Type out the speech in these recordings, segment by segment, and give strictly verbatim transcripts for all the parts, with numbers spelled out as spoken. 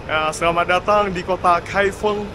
Ya, selamat datang di kota Kaifeng.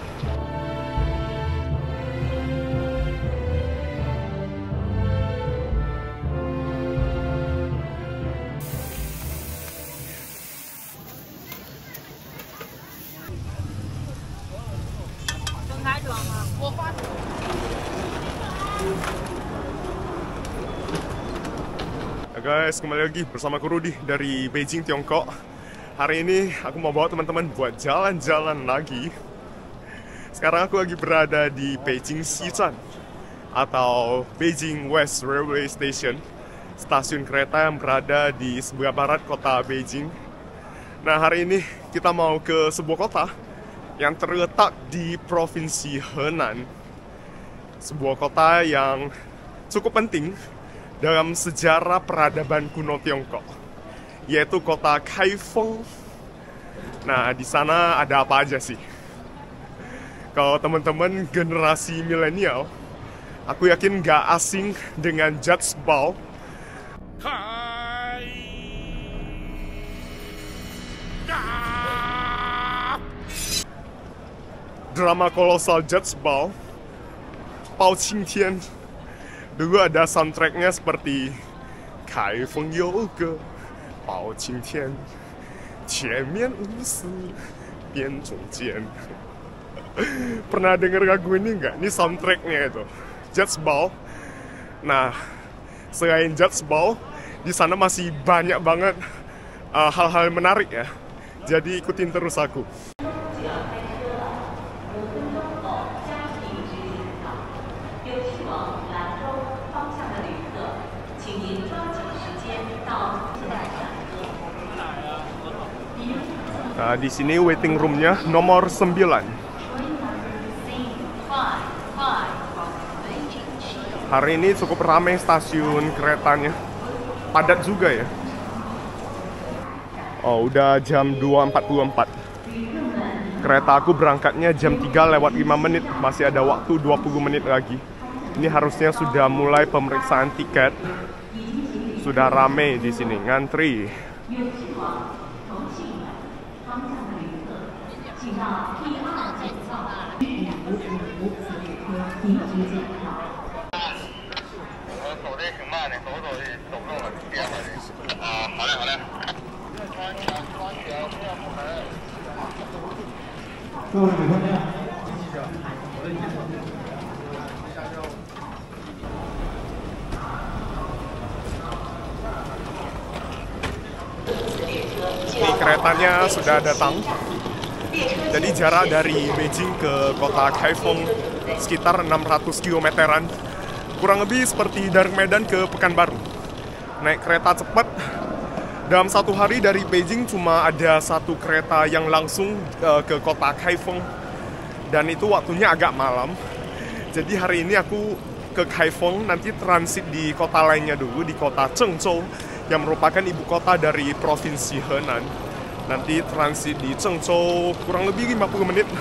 Ya guys, kembali lagi bersama aku Rudy dari Beijing, Tiongkok. Hari ini aku mau bawa teman-teman buat jalan-jalan lagi. Sekarang aku lagi berada di Beijing Xizan atau Beijing West Railway Station, stasiun kereta yang berada di sebelah barat kota Beijing. Nah, hari ini kita mau ke sebuah kota yang terletak di Provinsi Henan. Sebuah kota yang cukup penting dalam sejarah peradaban kuno Tiongkok, yaitu kota Kaifeng. Nah, di sana ada apa aja sih? Kalau teman-teman generasi milenial, aku yakin nggak asing dengan Judge Ball. Drama kolosal Judge Ball, Bao Qingtian. Dulu ada soundtracknya seperti Kaifeng you ge Bao Qingtian, Qian mian wu si bian zhong jian. Pernah denger lagu ini nggak? Ini soundtracknya itu, Judge Ball. Nah, selain Judge Ball, di sana masih banyak banget uh, hal-hal menarik ya. Jadi ikutin terus aku. Nah, di sini waiting roomnya nomor sembilan. Hari ini cukup ramai stasiun keretanya, padat juga ya. Oh, udah jam dua empat puluh empat. Kereta aku berangkatnya jam tiga lewat lima menit, masih ada waktu dua puluh menit lagi. Ini harusnya sudah mulai pemeriksaan tiket. Sudah ramai di sini, ngantri. Ini keretanya sudah datang. Jadi jarak dari Beijing ke kota Kaifeng sekitar enam ratus kilometeran. Kurang lebih seperti dari Medan ke Pekanbaru. Naik kereta cepat. Dalam satu hari dari Beijing cuma ada satu kereta yang langsung uh, ke kota Kaifeng. Dan itu waktunya agak malam. Jadi hari ini aku ke Kaifeng, nanti transit di kota lainnya dulu, di kota Zhengzhou, yang merupakan ibu kota dari Provinsi Henan. Nanti transit di Zhengzhou kurang lebih lima puluh menit.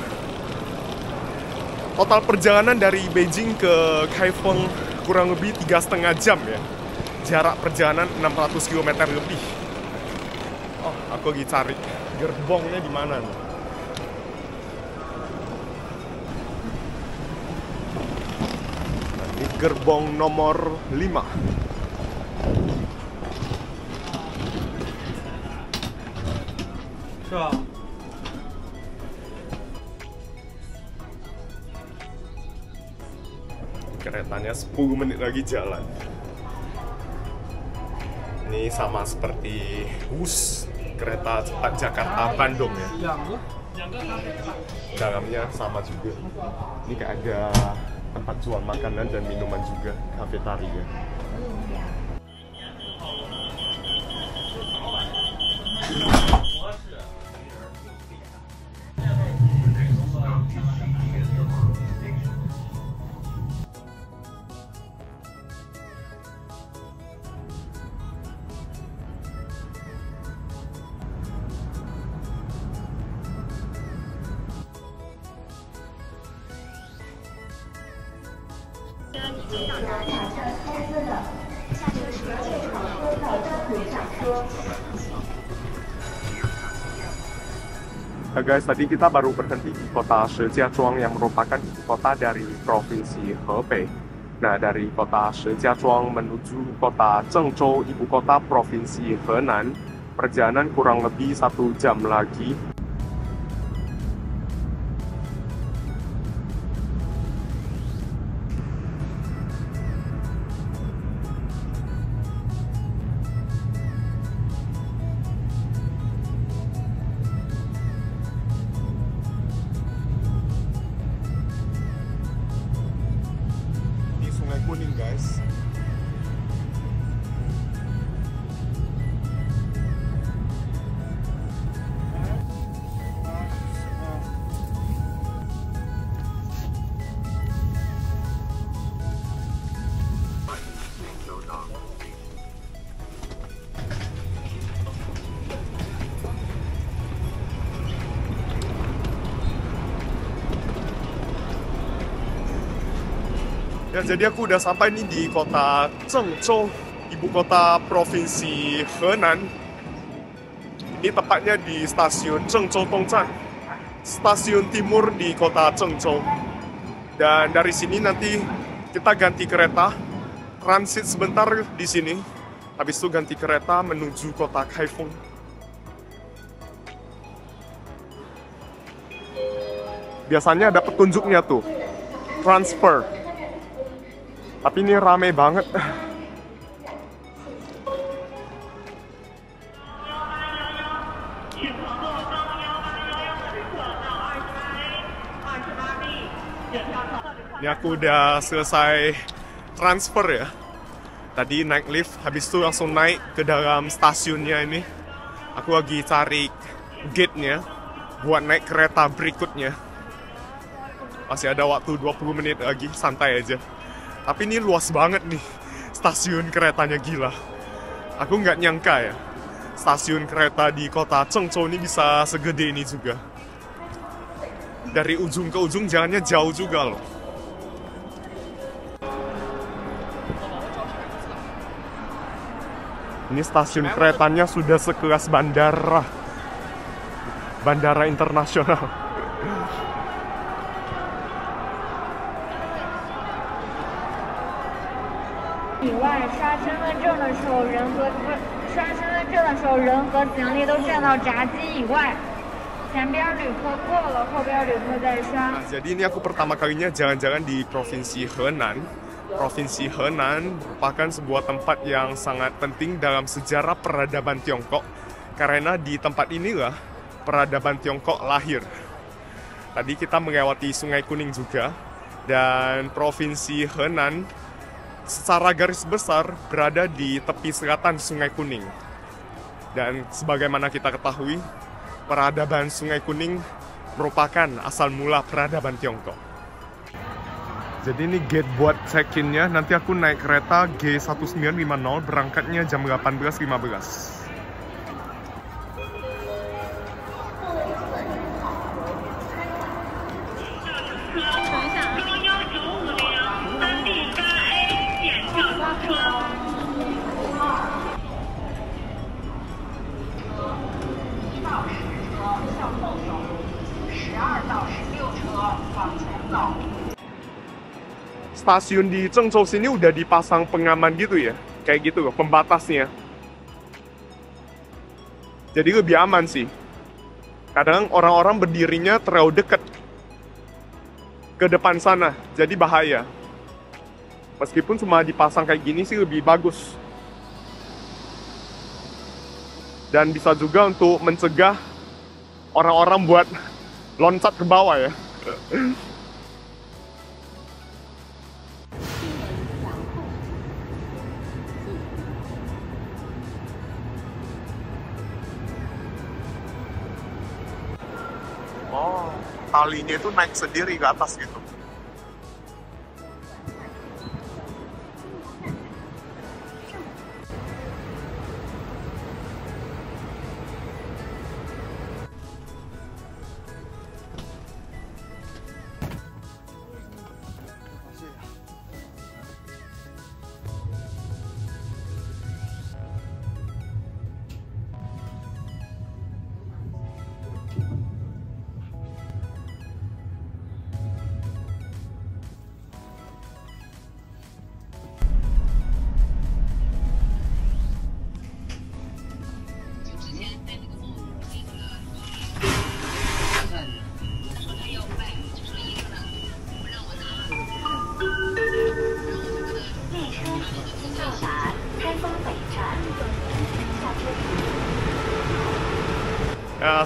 Total perjalanan dari Beijing ke Kaifeng kurang lebih tiga setengah jam ya. Jarak perjalanan enam ratus kilometer lebih. Oh, aku lagi cari gerbongnya di mana nih. Nah, ini gerbong nomor lima. Keretanya sepuluh menit lagi jalan. Ini sama seperti bus kereta cepat Jakarta-Bandung ya. Dalamnya sama juga. Ini kayak ada tempat jual makanan dan minuman juga, kafetaria. Nah guys, tadi kita baru berhenti di kota Shijiazhuang yang merupakan ibu kota dari provinsi Hebei. Nah, dari kota Shijiazhuang menuju kota Zhengzhou, ibu kota provinsi Henan, perjalanan kurang lebih satu jam lagi. Sungai Kuning guys. Ya, jadi aku udah sampai nih di kota Zhengzhou, ibu kota provinsi Henan. Ini tepatnya di stasiun Zhengzhou Tongzhan, stasiun timur di kota Zhengzhou. Dan dari sini nanti kita ganti kereta, transit sebentar di sini. Habis itu ganti kereta menuju kota Kaifeng. Biasanya ada petunjuknya tuh, transfer. Tapi ini rame banget. Ini aku udah selesai transfer ya. Tadi naik lift, habis itu langsung naik ke dalam stasiunnya ini. Aku lagi cari gate-nya buat naik kereta berikutnya. Masih ada waktu dua puluh menit lagi, santai aja. Tapi ini luas banget nih, stasiun keretanya, gila. Aku nggak nyangka ya, stasiun kereta di kota Zhengzhou ini bisa segede ini juga. Dari ujung ke ujung jalannya jauh juga loh. Ini stasiun keretanya sudah sekelas bandara. Bandara internasional. 以外，刷身份证的时候，人和不是刷身份证的时候，人和行李都站到闸机以外。前边旅客过了，后边旅客再刷。 Nah, jadi ini aku pertama kalinya jalan-jalan di provinsi Henan. Provinsi Henan merupakan sebuah tempat yang sangat penting dalam sejarah peradaban Tiongkok. Karena di tempat inilah peradaban Tiongkok lahir. Tadi kita melewati Sungai Kuning juga. Dan provinsi Henan secara garis besar berada di tepi selatan Sungai Kuning. Dan sebagaimana kita ketahui, peradaban Sungai Kuning merupakan asal mula peradaban Tiongkok. Jadi ini gate buat check-in-nya, nanti aku naik kereta G satu sembilan lima nol, berangkatnya jam delapan belas lima belas. Stasiun di Zhengzhou sini udah dipasang pengaman gitu ya, kayak gitu loh, pembatasnya. Jadi lebih aman sih. Kadang orang-orang berdirinya terlalu dekat ke depan sana, jadi bahaya. Meskipun cuma dipasang kayak gini sih lebih bagus. Dan bisa juga untuk mencegah orang-orang buat loncat ke bawah ya. Oh, talinya itu naik sendiri ke atas gitu.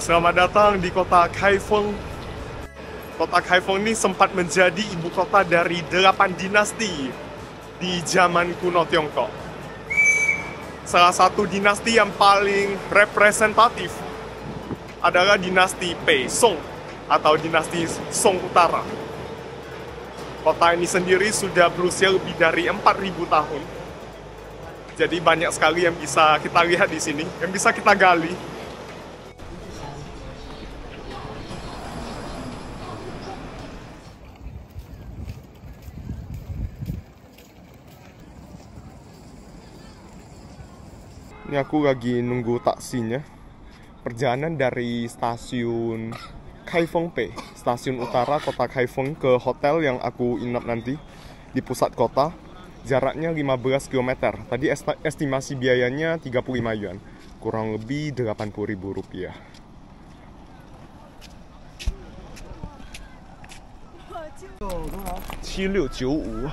selamat datang di kota Kaifeng. Kota Kaifeng ini sempat menjadi ibu kota dari delapan dinasti di zaman kuno Tiongkok. Salah satu dinasti yang paling representatif adalah dinasti Pei Song atau dinasti Song Utara. Kota ini sendiri sudah berusia lebih dari empat ribu tahun. Jadi banyak sekali yang bisa kita lihat di sini, yang bisa kita gali. Ini aku lagi nunggu taksinya. Perjalanan dari stasiun Kaifeng Pei, stasiun utara kota Kaifeng, ke hotel yang aku inap nanti di pusat kota. Jaraknya lima belas kilometer. Tadi estimasi biayanya tiga puluh lima yuan, kurang lebih delapan puluh ribu rupiah. tujuh enam sembilan lima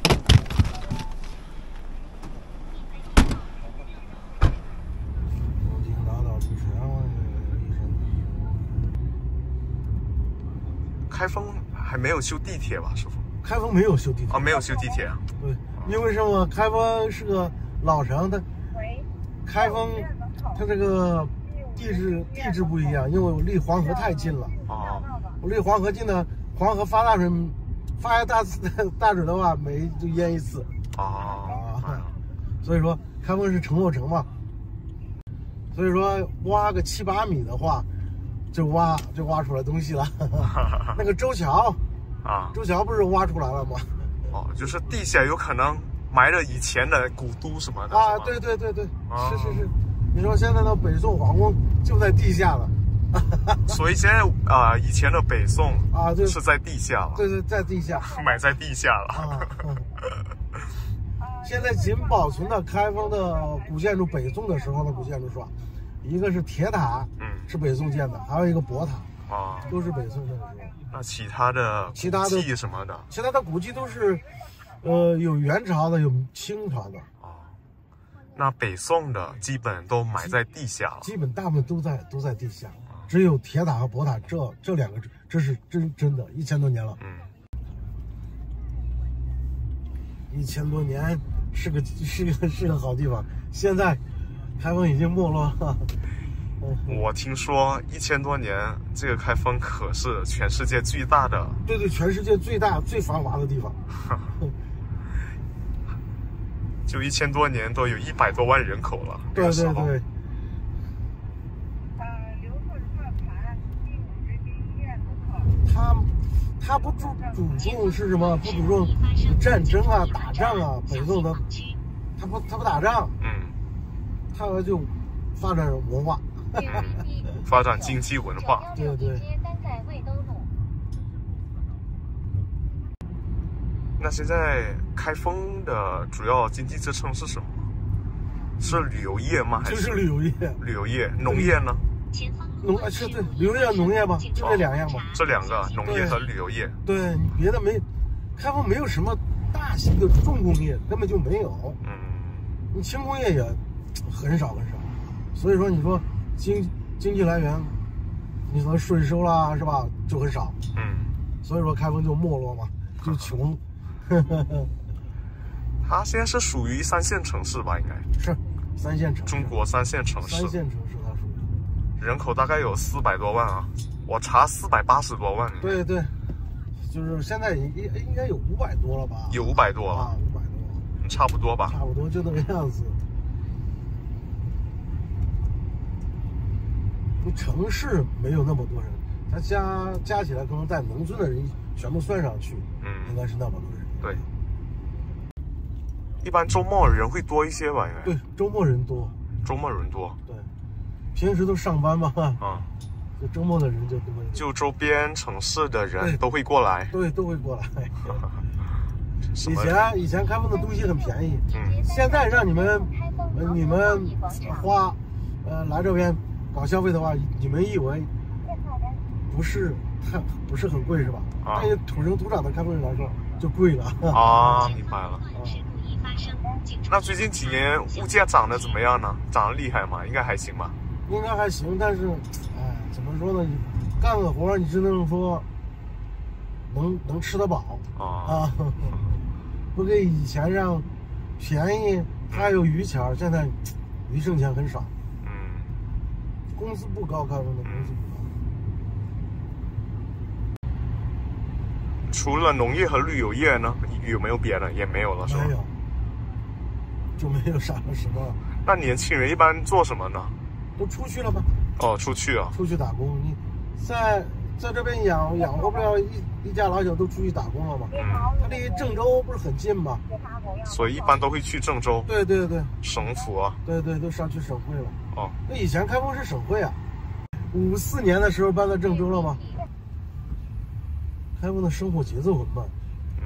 开封还没有修地铁吧，师傅？ 开封没有修地铁啊，没有修地铁啊。 对，因为什么？开封是个老城，它开封它这个地质地质不一样，因为离黄河太近了。 哦。 我离黄河近呢，黄河发大水，发下大大水的话，每就淹一次。 哦。 啊，所以说开封是城落城嘛，所以说挖个七八米的话。就挖就挖出来东西了，那个周桥啊， 周桥不是挖出来了吗？ 哦，就是地下有可能埋了以前的古都什么的啊，对对对对，啊、是是是。你说现在的北宋皇宫就在地下了， 所以现在啊、呃，以前的北宋啊，对， 是在地下了， 对对，在地下， 埋在地下了。 啊嗯、现在仅保存的开封的古建筑，北宋的时候的古建筑是吧？一个是铁塔，嗯，是北宋建的，还有一个博塔，啊，都是北宋那个时候。 那其他的其他的什么的， 其他的古迹都是，呃，有元朝的，有清朝的。 哦，那北宋的基本都埋在地下了， 基本大部分都在都在地下，只有铁塔和博塔这这两个，这是真真的，一千多年了。嗯，一千多年是个是个是个好地方，现在。开封已经没落了。 我听说一千多年，这个开封可是全世界最大的。 对对，全世界最大、最繁华的地方。 就一千多年，都有一百多万人口了。 对对对。他他不注主重是什么？不注重战争啊、打仗啊。北宋的，他不他不打仗。嗯。他就发展文化， 发展经济文化。 对对。 那现在开封的主要经济支撑是什么？是旅游业吗？还是？ 就是旅游业。 旅游业，农业呢？ 农啊是对，旅游业、农业吧，就这两样吧。 这两个，农业和旅游业。 对，别的没，开封没有什么大型的重工业，根本就没有。嗯。你轻工业也。很少很少，所以说你说经经济来源，你说税收啦是吧，就很少。嗯，所以说开封就没落嘛，就穷。 它现在是属于三线城市吧？应该是三线城市， 中国三线城市。 三线城市它属于。 人口大概有四百多万啊，我查四百八十多万。 对对，就是现在应应该有五百多了吧？ 有五百多了啊，五百多， 差不多吧？ 差不多就那个样子。城市没有那么多人，他加加起来可能在农村的人全部算上去，嗯，应该是那么多人。 对，一般周末人会多一些吧？应该。 对，周末人多。 周末人多。 对，平时都上班嘛，啊，就周末的人就多。 就周边城市的人都会过来。 对，都会过来。以前以前开封的东西很便宜，嗯，现在让你们你们花，呃，来这边。搞消费的话，你们以为不是太不是很贵是吧？啊，对于土生土长的开封人来说就贵了。 啊，明白了。那最近几年物价涨得怎么样呢？涨得厉害吗？应该还行吧。 应该还行，但是，哎，怎么么说呢？你干个活，你只能说能能吃得饱啊，啊不跟以前上便宜，还有余钱，现在余剩钱很少。嗯，工资不高，开封的工资不高。 除了农业和旅游业呢，有没有别的？也没有了，是吧？ 没有，就没有啥了什么。 那年轻人一般做什么呢？ 都出去了吧？ 哦，出去啊， 出去打工。你在在这边养养活不了一一家老小，都出去打工了嘛。嗯，他离郑州不是很近吗？ 所以一般都会去郑州。 对对对， 省府啊。 对对，都上去省会了。 哦， 那以前开封是省会啊，五四年的时候搬到郑州了吗？开封的生活节奏很慢。嗯，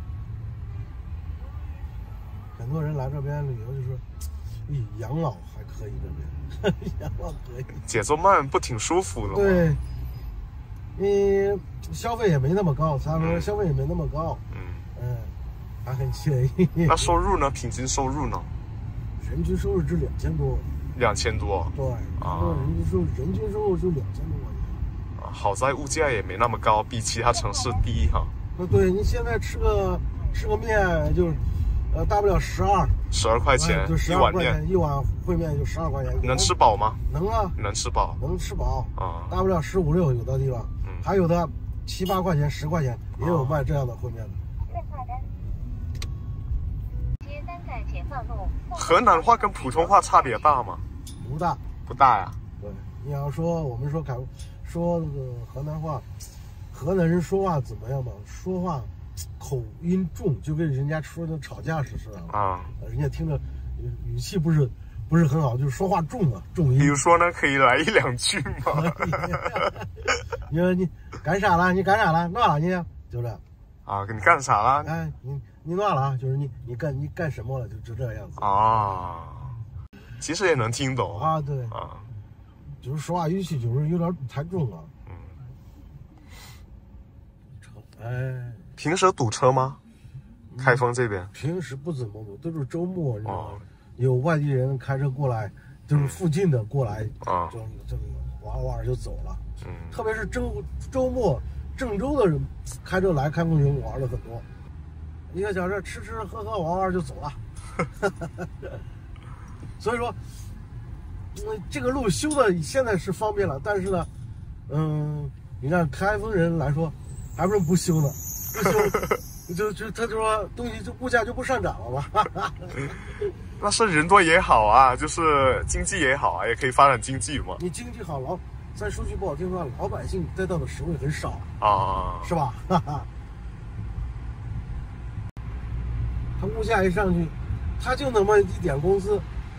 很多人来这边旅游就说，咦，养老还可以这边，养老可以。 节奏慢不挺舒服的吗？ 对。你消费也没那么高，咱说消费也没那么高，嗯嗯，还很惬意。 那收入呢？平均收入呢？ 人均收入只两千多。两千多？ 对，啊，人均收入人均收入就两千多块钱。 啊，好在物价也没那么高，比其他城市低哈。 那对你现在吃个吃个面就，呃，大不了十二。 十二块钱， 就十二块钱一碗烩面就十二块钱。 能吃饱吗？ 能啊， 能吃饱， 能吃饱啊， 大不了十五六，有的地方。还有的七八块钱、十块钱也有卖这样的烩面的。 河南话跟普通话差别大吗？ 不大， 不大呀。 对，你要说我们说开说那个河南话，河南人说话怎么样嘛？说话口音重，就跟人家说的吵架似的啊。人家听着语气不是。不是很好，就是说话重啊，重音。 比如说呢，可以来一两句吗？ 你说你干啥了？你干啥了？哪了你？就这样。 啊，你干啥了？ 哎，你你哪了？就是你你干你干什么了？就就这样子。 啊，其实也能听懂啊，对啊，就是说话语气就是有点太重了。嗯。哎， 平时堵车吗？开封这边？ 平时不怎么堵，都是周末，你知道吗？有外地人开车过来，就是附近的过来，啊，就这个玩玩就走了。嗯，特别是周周末，郑州的人开车来开封人玩的很多，一个小时吃吃喝喝玩玩就走了。所以说，嗯，这个路修的现在是方便了，但是呢，嗯，你看开封人来说，还不是不修呢，不修。就就他就说东西就物价就不上涨了吧？ 那是人多也好啊，就是经济也好啊，也可以发展经济嘛。 你经济好，老咱说句不好听话，老百姓得到的实惠很少啊， 是吧？他物价一上去，他就那么一点工资，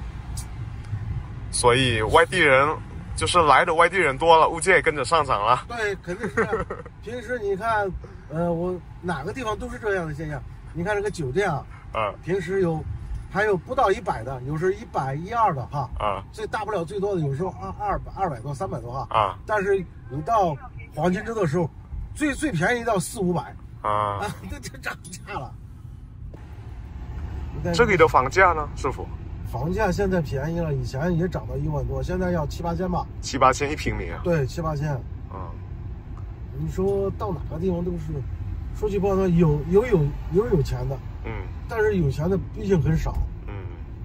所以外地人就是来的外地人多了，物价也跟着上涨了。 对，肯定是。平时你看。呃，我哪个地方都是这样的现象。你看这个酒店啊，啊，平时有，还有不到一百的，有时候一百一二的哈，啊，最大不了最多的，有时候二二百二百多、三百多哈，啊，但是你到黄金周的时候，最最便宜到四五百，啊，这就涨价了。 这里的房价呢，师傅？ 房价现在便宜了，以前也涨到一万多，现在要七八千吧。 七八千一平米啊？ 对，七八千。啊。你说到哪个地方都是，说句不好听，有有有有有钱的，嗯，但是有钱的毕竟很少，嗯。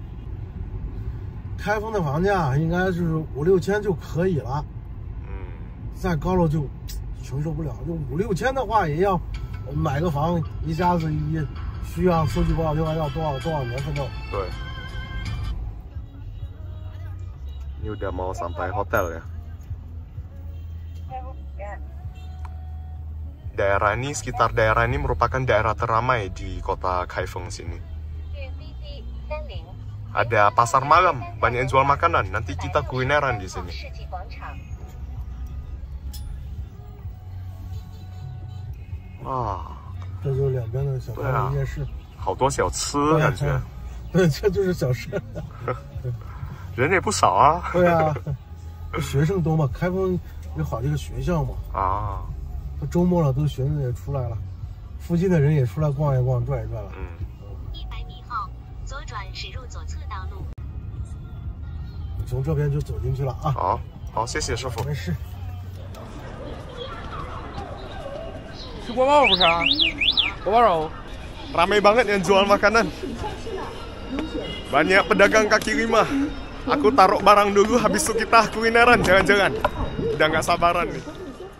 开封的房价应该是五六千就可以了，嗯，再高了就承受不了。就五六千的话，也要买个房，一下子也需要说句不好听话，要多少多少年奋斗。 对。Ini udah mau sampai hotel ya. Daerah ini, sekitar daerah ini merupakan daerah teramai di kota Kaifeng sini. Ada pasar malam, banyak yang jual makanan. Nanti kita kulineran di sini. Wah, 这就是两边的小商业夜市， 好多小吃感觉。 对，这就是小吃。 人也不少啊。 对啊，学生多嘛，开封有好几个学校嘛。啊。周末了，都学生也出来了，附近的人也出来逛一逛、转一转了。嗯。一百米后左转驶入左侧道路。从这边就走进去了啊。 好，好，谢谢师傅。 没事。 Ramai banget yang jual makanan. Banyak pedagang kaki lima. Aku taruh barang dulu, habis itu kita kulineran, jangan-jangan. Udah nggak sabaran nih.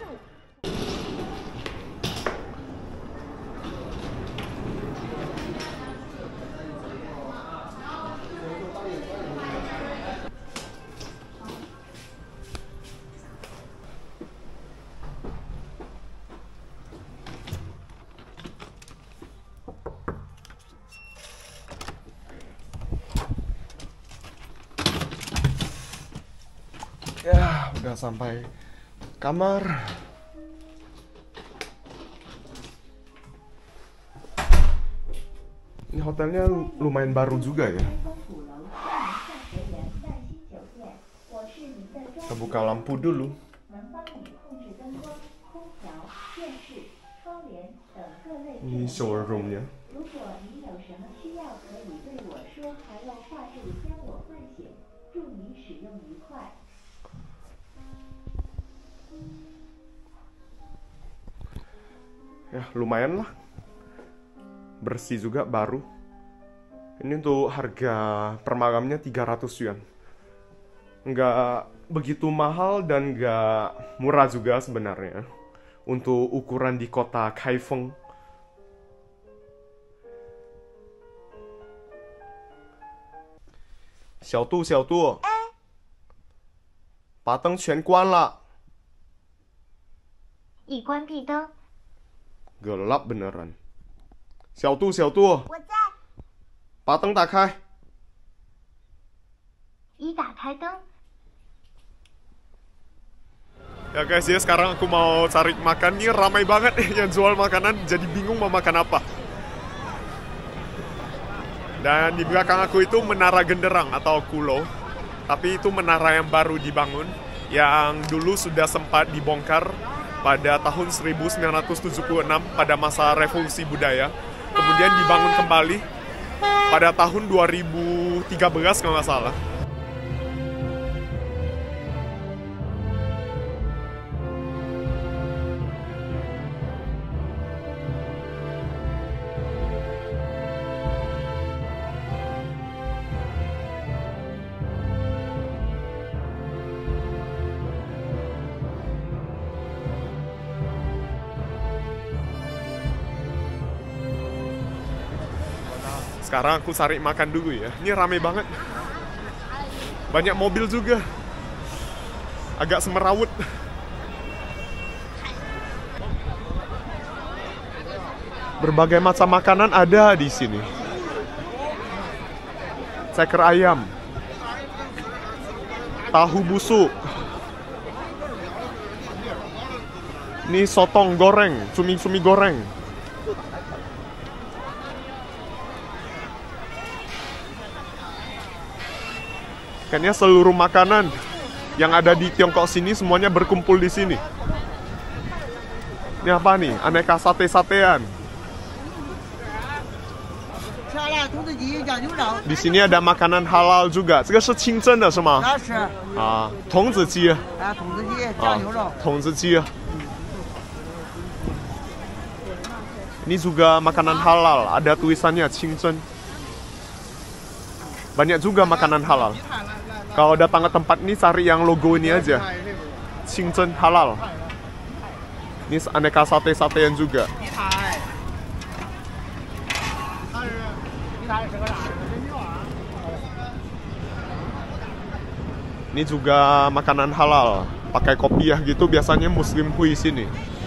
Ya, udah sampai kamar. Ini hotelnya lumayan baru juga ya. Kita buka lampu dulu. Ini showroomnya. Ya, lumayan lah. Bersih juga, baru. Ini untuk harga per malamnya tiga ratus yuan. Nggak begitu mahal dan nggak murah juga sebenarnya. Untuk ukuran di kota Kaifeng. Xiaodu, Xiaodu. 把灯全关了。 已关闭灯。 Gelap beneran. 小度，小度， 我在。 把灯打开。 已打开灯。 Ya guys ya, sekarang aku mau cari makan. Nih ramai banget yang jual makanan, jadi bingung mau makan apa. Dan di belakang aku itu menara genderang atau kulo. Tapi itu menara yang baru dibangun, yang dulu sudah sempat dibongkar pada tahun seribu sembilan ratus tujuh puluh enam pada masa revolusi budaya. Kemudian dibangun kembali pada tahun dua ribu tiga belas kalau nggak salah. Sekarang aku cari makan dulu ya. Ini rame banget. Banyak mobil juga. Agak semerawut. Berbagai macam makanan ada di sini. Ceker ayam. Tahu busuk. Ini sotong goreng, cumi-cumi goreng. Kayaknya seluruh makanan yang ada di Tiongkok sini semuanya berkumpul di sini. Ini apa nih? Aneka sate-satean. Di sini ada makanan halal juga. Ini是清真的是吗？ 是。 啊，童子鸡。 啊，筒子鸡，酱牛肉。 筒子鸡。Ini juga makanan halal, ada tulisannya清真. Banyak juga makanan halal. Kalau datang ke tempat ini cari yang logo ini aja. Qingzhen halal. Ini aneka sate-satean juga. Ini juga makanan halal. Pakai kopiah gitu biasanya muslim hui sini.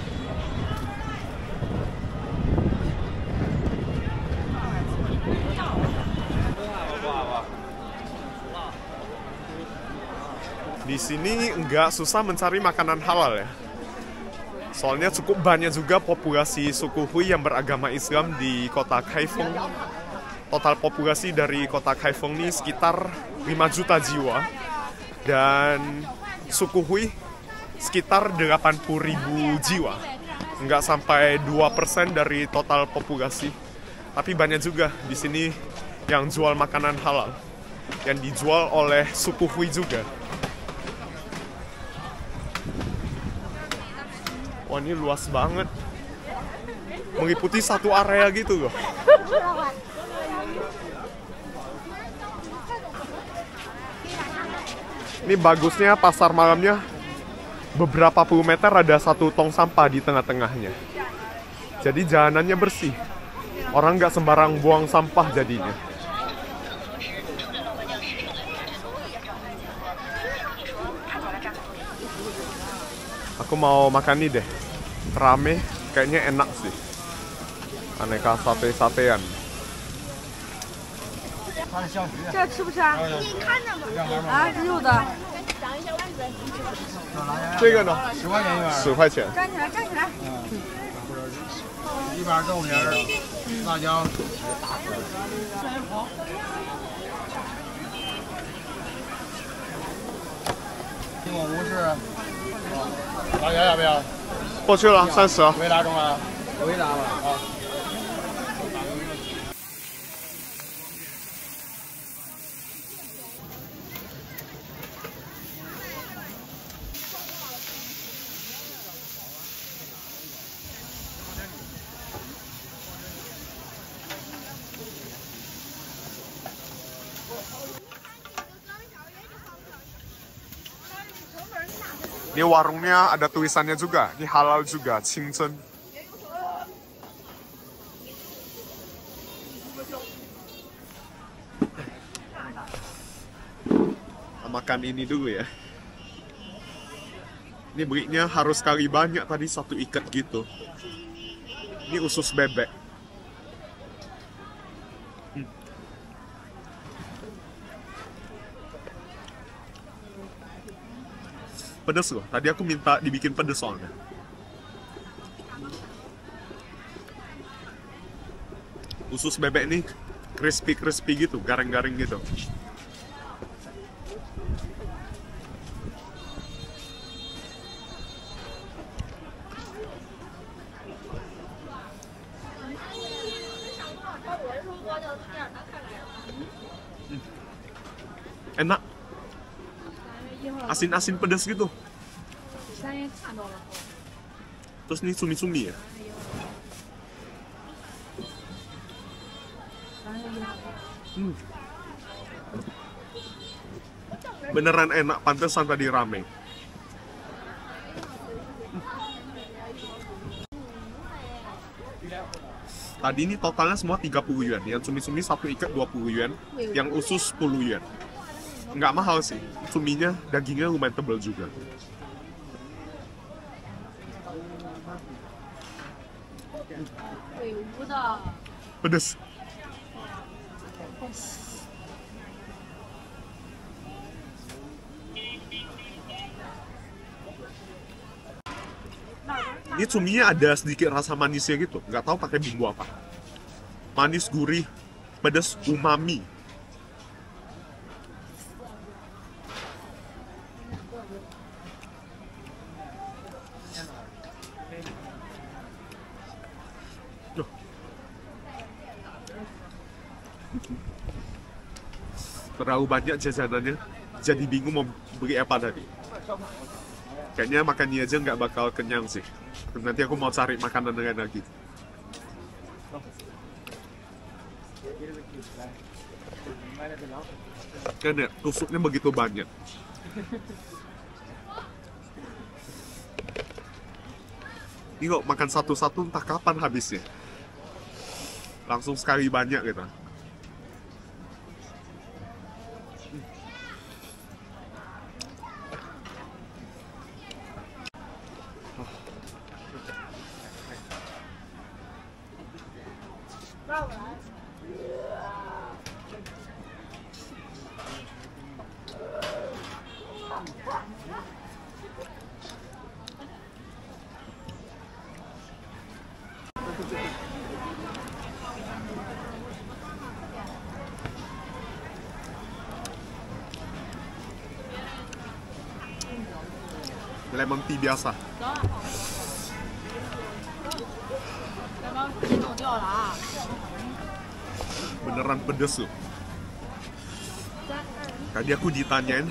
Di sini nggak susah mencari makanan halal ya. Soalnya cukup banyak juga populasi suku Hui yang beragama Islam di kota Kaifeng. Total populasi dari kota Kaifeng ini sekitar lima juta jiwa. Dan suku Hui sekitar delapan puluh ribu jiwa. Nggak sampai dua persen dari total populasi. Tapi banyak juga di sini yang jual makanan halal. Yang dijual oleh suku Hui juga. Wah, ini luas banget. mengikuti satu area gitu loh. Ini bagusnya pasar malamnya beberapa puluh meter ada satu tong sampah di tengah-tengahnya. Jadi jalanannya bersih. Orang nggak sembarang buang sampah jadinya. Aku mau makan nih deh. Rame, kayaknya enak sih. Aneka sate-satean. 这吃不吃啊？啊，肉的。 这个呢？ 十块钱一碗， 十块钱。 站起来，站起来。 一碗豆皮儿，辣椒。苹果无是，老袁要不要？ 过去了，三十。 回答中了，回答了啊。 Ini warungnya ada tulisannya juga, ini halal juga, Qingzhen. Makan ini dulu ya. Ini belinya harus kali banyak tadi, satu ikat gitu. Ini usus bebek. Hmm. Pedas loh, tadi aku minta dibikin pedas soalnya. Usus bebek nih crispy-crispy gitu, garing-garing gitu. Enak. Asin-asin pedas gitu. Terus nih cumi-cumi ya. Hmm. Beneran enak, pantesan tadi rame. Tadi ini totalnya semua tiga puluh yuan. Yang cumi-cumi satu ikat dua puluh yuan, yang usus sepuluh yuan. Nggak mahal sih, cuminya, dagingnya lumayan tebal juga. Pedes. Ini cuminya ada sedikit rasa manisnya gitu, nggak tahu pakai bumbu apa. Manis, gurih, pedas, umami. Terlalu banyak jajanannya, jadi bingung mau beli apa tadi. Kayaknya makan ini aja nggak bakal kenyang sih. Nanti aku mau cari makanan lain lagi. Kan ya, tusuknya begitu banyak. Ini kok makan satu-satu entah kapan habisnya. Langsung sekali banyak gitu. Lemon tea biasa. Beneran pedes loh. Tadi aku ditanyain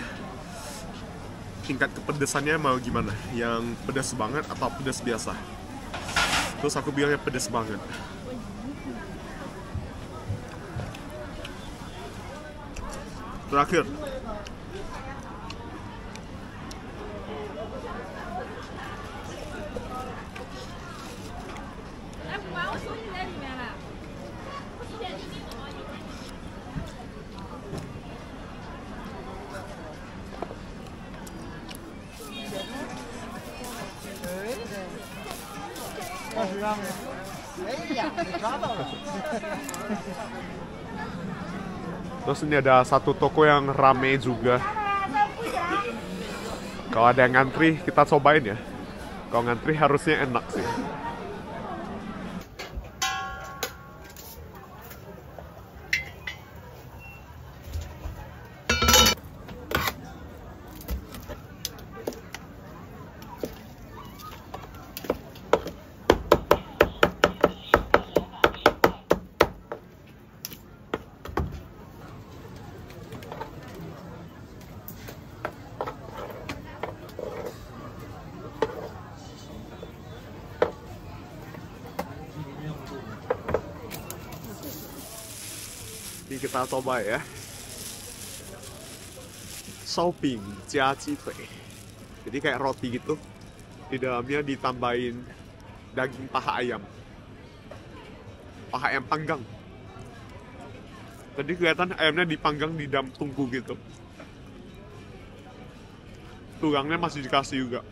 tingkat kepedesannya mau gimana, yang pedas banget atau pedas biasa. Terus aku bilangnya pedes banget. Terakhir. Terus ini ada satu toko yang rame juga. Kalau ada yang ngantri, kita cobain ya. Kalau ngantri harusnya enak sih. Ini kita coba ya. Shopping加鸡腿. Jadi kayak roti gitu. Di dalamnya ditambahin daging paha ayam. Paha ayam panggang. Tadi kelihatan ayamnya dipanggang di dalam tungku gitu. Tulangnya masih dikasih juga.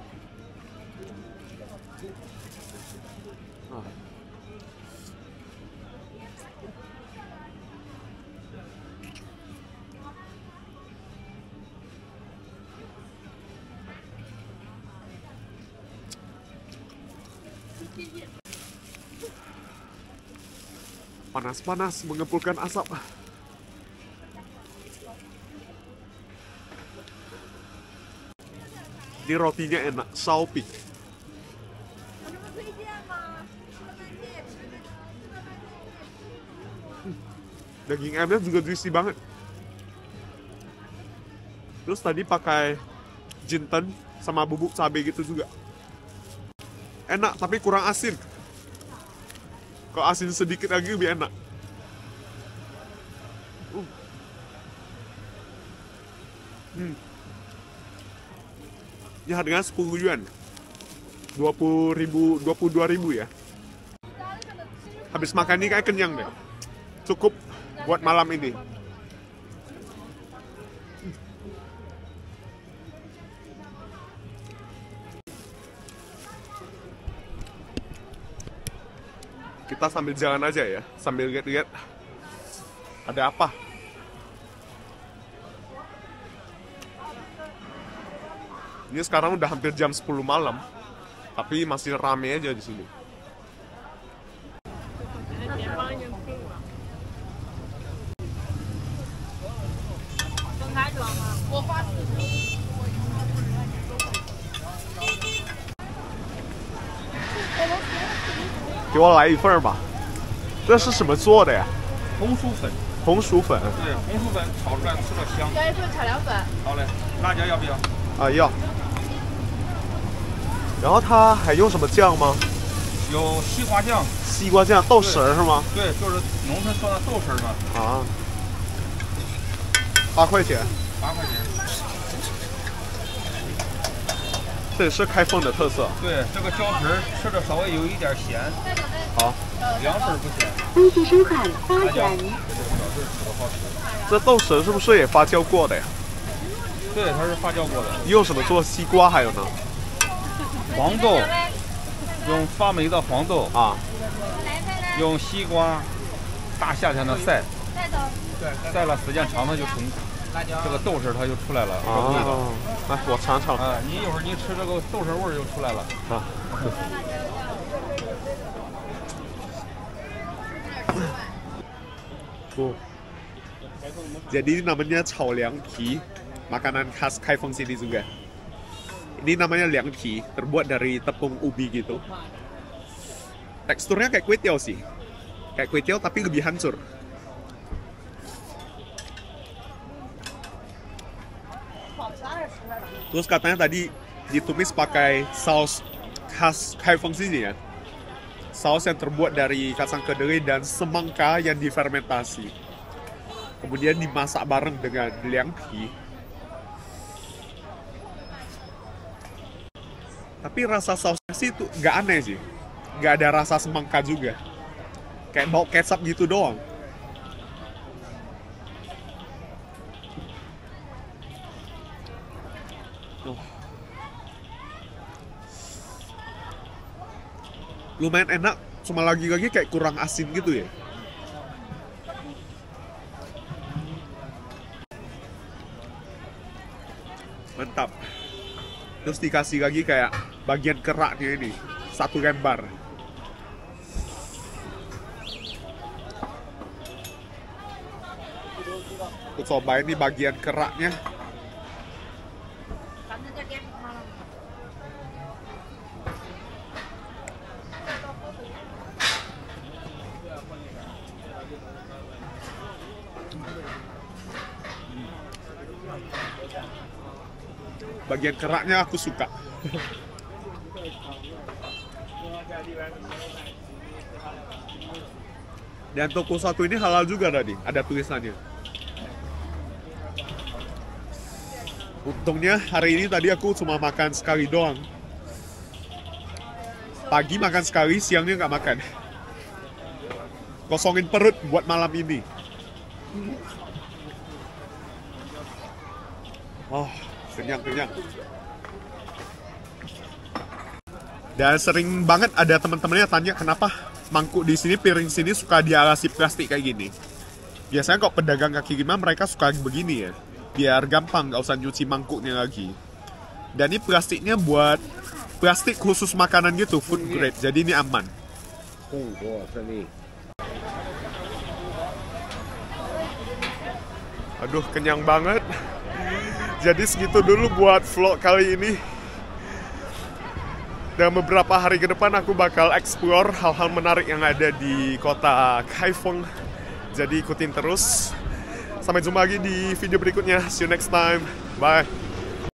Panas-panas mengepulkan asap. Ini rotinya enak, Shopping. Daging ayamnya juga juicy banget. Terus tadi pakai jinten sama bubuk cabai gitu juga. Enak tapi kurang asin. Kalau asin sedikit lagi lebih enak. Uh. Hmm. Ini harganya sepuluh yuan. dua puluh ribu, dua puluh dua ribu ya. Habis makan ini kayak kenyang deh. Cukup buat malam ini. Kita sambil jalan aja ya, sambil lihat-lihat ada apa. Ini sekarang udah hampir jam sepuluh malam, tapi masih rame aja di sini.给我来一份吧。这是什么做的呀？ 红薯粉。 红薯粉。 对，红薯粉炒出来吃着香。 要一份炒凉粉。 好嘞，辣椒要不要？ 啊，要。然后它还用什么酱吗？ 有西瓜酱。 西瓜酱，豆豉是吗？ 对，就是农村说的豆豉嘛。 啊。八块钱。 八块钱。 这也是开封的特色。 对，这个胶皮吃着稍微有一点咸。 好。 凉粉不咸。 微信收款八元。 这豆豉是不是也发酵过的呀？ 对，它是发酵过的。 用什么做西瓜？还有呢？ 黄豆，用发霉的黄豆啊， 用西瓜，大夏天的晒，晒了时间长了就成。这个豆豉它就出来了，这个味道。 来，我尝尝。 啊，你一会儿你吃这个豆豉味儿就出来了。啊。Oh. Jadi ini namanya cao liang pi, makanan khas Kaifeng sini juga. Ini namanya liang pi, terbuat dari tepung ubi gitu. Teksturnya kayak kue tiao sih, kayak kue tiao tapi lebih hancur. Terus katanya tadi ditumis pakai saus khas Kaifeng sini ya. saus yang terbuat dari kacang kedelai dan semangka yang difermentasi. Kemudian dimasak bareng dengan liang pi. Tapi rasa sausnya sih itu nggak aneh sih. Nggak ada rasa semangka juga. Kayak bau kecap gitu doang. Oh. Lumayan enak, cuma lagi-lagi kayak kurang asin gitu ya. Mantap. Terus dikasih lagi kayak bagian keraknya ini, satu lembar. Aku coba ini bagian keraknya. Bagian keraknya aku suka. Dan toko satu ini halal juga tadi, ada tulisannya. Untungnya hari ini tadi aku cuma makan sekali doang. Pagi makan sekali, siangnya nggak makan. Kosongin perut buat malam ini. Oh, kenyang-kenyang. Dan sering banget ada teman-temannya tanya kenapa mangkuk di sini, piring sini suka dialasi plastik kayak gini. Biasanya kok pedagang kaki lima mereka suka begini ya, biar gampang nggak usah nyuci mangkuknya lagi. Dan ini plastiknya buat plastik khusus makanan gitu, food grade, jadi ini aman. Aduh, kenyang banget. Jadi segitu dulu buat vlog kali ini. Dan beberapa hari ke depan aku bakal explore hal-hal menarik yang ada di kota Kaifeng. Jadi ikutin terus. Sampai jumpa lagi di video berikutnya. See you next time. Bye.